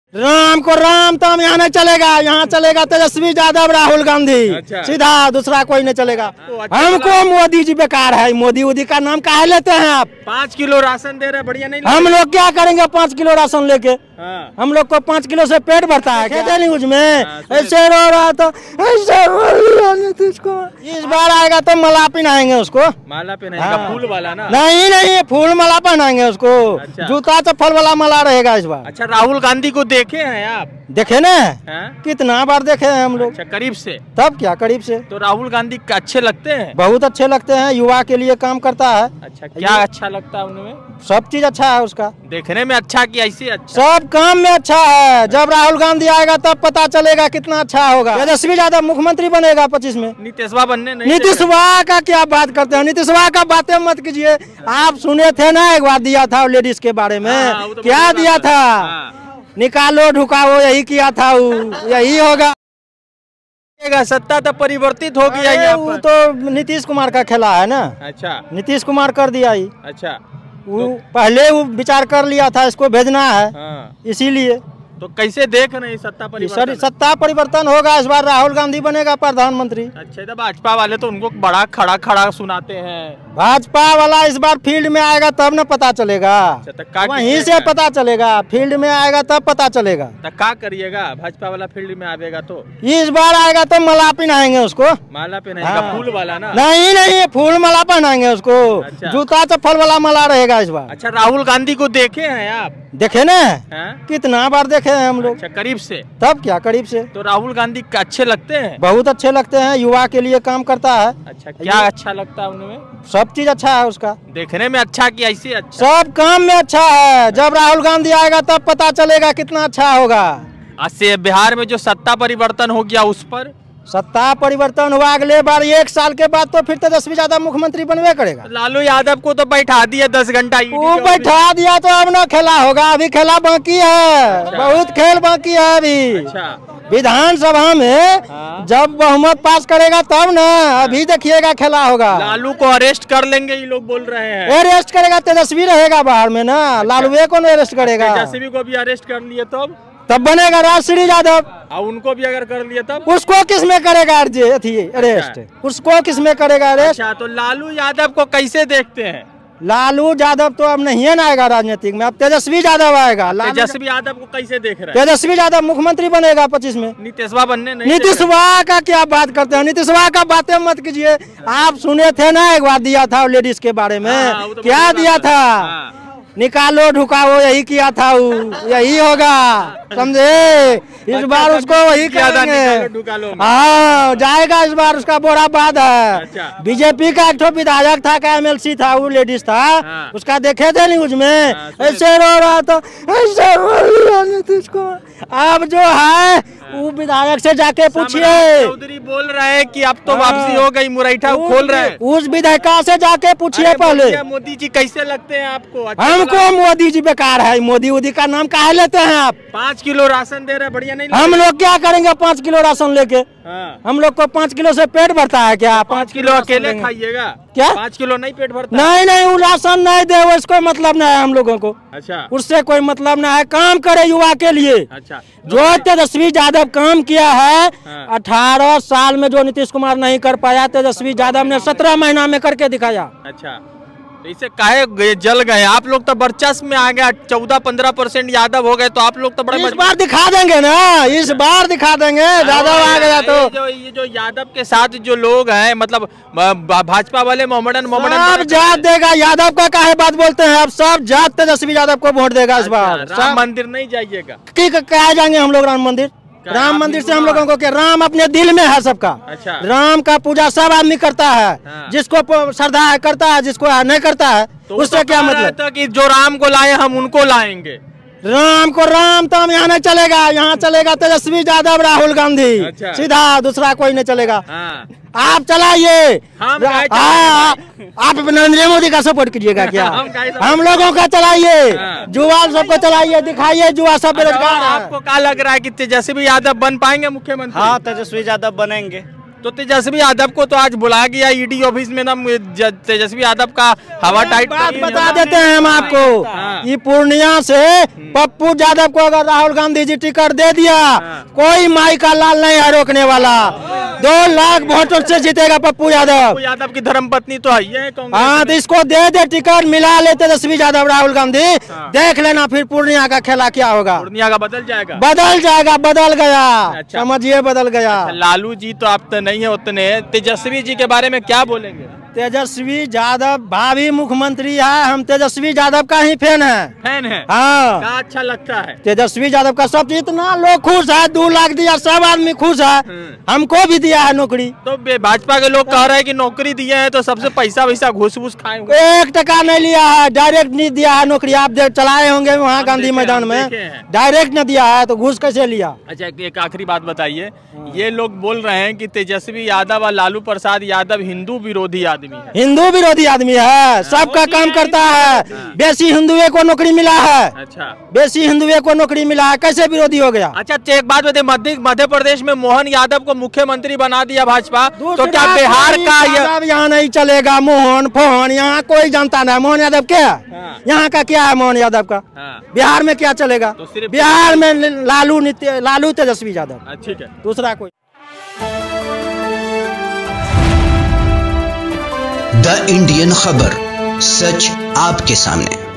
राम को राम तो हम यहाँ नहीं चलेगा, यहाँ चलेगा तेजस्वी यादव राहुल गांधी। अच्छा। सीधा, दूसरा कोई नहीं चलेगा। हमको मोदी जी बेकार है, मोदी उदी का नाम काहे लेते हैं आप? 5 किलो राशन दे रहे, बढ़िया नहीं? हम लोग क्या करेंगे 5 किलो राशन लेके? हम लोग को 5 किलो से पेट भरता है क्या? न्यूज में ऐसे रो रहा तो ऐसे नीतीश कुमार इस बार आएगा तो माला पहनाएंगे उसको। माला पहनाएगा? फूल वाला ना? नहीं, फूल माला पहनाएंगे उसको। जूता चप्पल वाला माला रहेगा इस बार। अच्छा, राहुल गांधी को देखे हैं आप? देखे ना, कितना बार देखे हैं हम लोग। अच्छा, करीब से? तब क्या करीब से। तो राहुल गांधी अच्छे लगते हैं? बहुत अच्छे लगते हैं, युवा के लिए काम करता है। अच्छा, क्या अच्छा लगता है उनमें? सब चीज अच्छा है उसका। देखने में अच्छा कि ऐसे अच्छा? सब काम में अच्छा है। जब राहुल गांधी आएगा तब पता चलेगा कितना अच्छा होगा। तेजस्वी यादव मुख्यमंत्री बनेगा 25 में। नीतीशवा बनने नहीं? नीतीशवा का क्या बात करते हैं, नीतीशवा का बातें मत कीजिए। आप सुने थे ना एक बार दिया था लेडीज के बारे में? क्या दिया था? निकालो ढुकाओ, यही किया था। यही होगा। सत्ता तो परिवर्तित हो गया। वो तो नीतीश कुमार का खेला है ना। अच्छा, नीतीश कुमार कर दिया ही। अच्छा, वो पहले वो विचार कर लिया था इसको भेजना है, इसीलिए। तो कैसे देख रहे हैं सत्ता परिवर्तन? सत्ता परिवर्तन होगा इस बार, राहुल गांधी बनेगा प्रधानमंत्री। अच्छा, तो भाजपा वाले तो उनको बड़ा खड़ा सुनाते हैं। भाजपा वाला इस बार फील्ड में आएगा तब न पता चलेगा। वहीं से पता चलेगा, फील्ड में आएगा तब पता चलेगा। तो क्या करिएगा भाजपा वाला फील्ड में आएगा तो? इस बार आएगा तो माला पहनाएंगे उसको। माला पहनाएगा? फूल वाला ना? नहीं, फूल माला पहनाएंगे उसको। जूता चप्पल वाला माला रहेगा इस बार। अच्छा, राहुल गांधी को देखे हैं आप? देखे ना, कितना बार देखे हैं हम लोग। अच्छा, करीब से? तब क्या करीब से। तो राहुल गांधी अच्छे लगते हैं? बहुत अच्छे लगते हैं, युवा के लिए काम करता है। अच्छा, क्या अच्छा लगता है उनमें? सब चीज अच्छा है उसका। देखने में अच्छा कि ऐसे अच्छा? सब काम में अच्छा है। जब राहुल गांधी आएगा तब पता चलेगा कितना अच्छा होगा। आज से बिहार में जो सत्ता परिवर्तन हो गया उस पर? सत्ता परिवर्तन हुआ, अगले बार 1 साल के बाद तो फिर तेजस्वी यादव मुख्यमंत्री बनवे करेगा। लालू यादव को तो बैठा दिया 10 घंटा। वो बैठा दिया तो अब ना खेला होगा, अभी खेला बाकी है। अच्छा। बहुत खेल बाकी है अभी। अच्छा। विधानसभा में जब बहुमत पास करेगा तब ना, अभी देखिएगा खेला होगा। लालू को अरेस्ट कर लेंगे ये लोग बोल रहे हैं। अरेस्ट करेगा तेजस्वी रहेगा बाहर में ना। अच्छा। लालू को अरेस्ट करेगा। तेजस्वी को भी अरेस्ट कर लिए तब बनेगा राजश्री यादव। और उनको भी अगर कर लिया तब उसको किस में करेगा अरेस्ट? उसको किस में करेगा अरेस्ट? अच्छा, तो लालू यादव को कैसे देखते हैं? लालू यादव तो अब नहीं है ना आएगा राजनीतिक में, अब तेजस्वी यादव आएगा। तेजस्वी यादव को कैसे देख रहे हैं? तेजस्वी यादव मुख्यमंत्री बनेगा 25 में। नीतीशवा बनने नहीं? नीतीशवा का क्या बात करते हैं, नीतीशवा का बातें मत कीजिए। आप सुने थे ना एक बार दिया था लेडीज के बारे में? क्या दिया था? निकालो ढुकाओ, यही किया था। यही होगा, समझे? इस बार उसको वही करेंगे। हाँ, जाएगा इस बार, उसका बोरा बाद है। बीजेपी का एक विधायक था, का MLC था, वो लेडीज था। उसका देखे थे न्यूज में ऐसे रो रहा तो ऐसे नीतीश कुमार। अब जो है वो विधायक से जाके पूछिए। चौधरी बोल रहे हैं कि अब तो वापसी हो गई, मुरैठा खोल रहे हैं। उस विधायिका से जाके पूछिए पहले। मोदी जी कैसे लगते हैं आपको? हमको मोदी जी बेकार है, मोदी उदी का नाम काहे लेते हैं आप? 5 किलो राशन दे रहे, बढ़िया नहीं? हम लोग क्या करेंगे 5 किलो राशन लेके? हम लोग को 5 किलो से पेट भरता है क्या? 5 किलो अकेले खाइएगा क्या? 5 किलो नहीं पेट भरता? नहीं, वो राशन नहीं दे, वो इसको मतलब नहीं है हम लोगों को। अच्छा, उससे कोई मतलब नहीं है। काम करे युवा के लिए। अच्छा, जो तेजस्वी यादव काम किया है 18 साल में, जो नीतीश कुमार नहीं कर पाया, तेजस्वी यादव ने 17 महीना में करके दिखाया। अच्छा, तो इसे काहे जल गए आप लोग? तो वर्चस्व में आ गया, 14-15% यादव हो गए, तो आप लोग तो बड़े इस बार दिखा देंगे ना, इस बार दिखा देंगे। यादव आ गया तो ये जो यादव के साथ जो लोग हैं, मतलब भाजपा वाले मोहम्मदन सब जात देगा। यादव का काहे बात बोलते हैं? अब सब जात तेजस्वी यादव को वोट देगा इस बार। राम मंदिर नहीं जाइएगा? क्या जाएंगे हम लोग राम मंदिर? राम मंदिर से हम लोगों को क्या? राम अपने दिल में है सबका। अच्छा। राम का पूजा सब आदमी करता है। जिसको श्रद्धा है करता है, जिसको नहीं करता है तो उससे क्या मतलब? कि जो राम को लाए हम उनको लाएंगे। राम को राम तो हम यहाँ नहीं चलेगा, यहाँ चलेगा तेजस्वी यादव राहुल गांधी। अच्छा। सीधा, दूसरा कोई नहीं चलेगा। आप चलाइए। आप नरेंद्र मोदी का सपोर्ट कीजिएगा क्या? हम लोगों का चलाइए, जुआ सबको चलाइए, दिखाइए जुआ सब बेरोजगार। आपको क्या लग रहा है कि तेजस्वी यादव बन पाएंगे मुख्यमंत्री? हाँ, तेजस्वी यादव बनेंगे। तो तेजस्वी यादव को तो आज बुला गया ईडी ऑफिस में ना, तेजस्वी यादव का हवा टाइट बात बता देते हैं हम आपको। ये पूर्णिया से पप्पू यादव को अगर राहुल गांधी जी टिकट दे दिया, कोई माई का लाल नहीं है रोकने वाला। 2 लाख वोटों से जीतेगा पप्पू यादव। यादव की धर्मपत्नी तो है ये कांग्रेस। हाँ, तो इसको दे दे टिकट, मिला ले तेजस्वी यादव राहुल गांधी, देख लेना फिर पूर्णिया का खेला क्या होगा। पूर्णिया का बदल जाएगा, बदल गया। समझिए बदल गया। लालू जी तो आप तो नहीं है उतने, तेजस्वी जी के बारे में क्या बोलेंगे? तेजस्वी यादव भावी मुख्यमंत्री है, हम तेजस्वी यादव का ही फैन है। हाँ, क्या अच्छा लगता है तेजस्वी यादव का। सब इतना लोग खुश है, 2 लाख दिया, सब आदमी खुश है। हमको भी दिया है नौकरी। तो भाजपा के लोग कह रहे हैं कि नौकरी दिए हैं तो सबसे पैसा वैसा घूस खाए होंगे। 1 टका नहीं लिया है, डायरेक्ट नहीं दिया है नौकरी। आप चलाए होंगे वहाँ गांधी मैदान में, डायरेक्ट नहीं दिया है तो घूस कैसे लिया? अच्छा, एक आखिरी बात बताइए, ये लोग बोल रहे हैं कि तेजस्वी यादव और लालू प्रसाद यादव हिंदू विरोधी आदमी है। हिंदू विरोधी आदमी है, सबका काम करता है। बेसी हिंदुओं को नौकरी मिला है। अच्छा, बेसी हिंदुओं को नौकरी मिला है, कैसे विरोधी हो गया? अच्छा, एक बात बताइए, मध्य प्रदेश में मोहन यादव को मुख्यमंत्री बना दिया भाजपा, तो क्या बिहार का यहाँ नहीं चलेगा? मोहन फोहन यहाँ कोई जानता नहीं। मोहन यादव क्या यहाँ का क्या है? मोहन यादव का बिहार में क्या चलेगा? बिहार में लालू तेजस्वी यादव, ठीक है, दूसरा कोई। द इंडियन खबर, सच आपके सामने।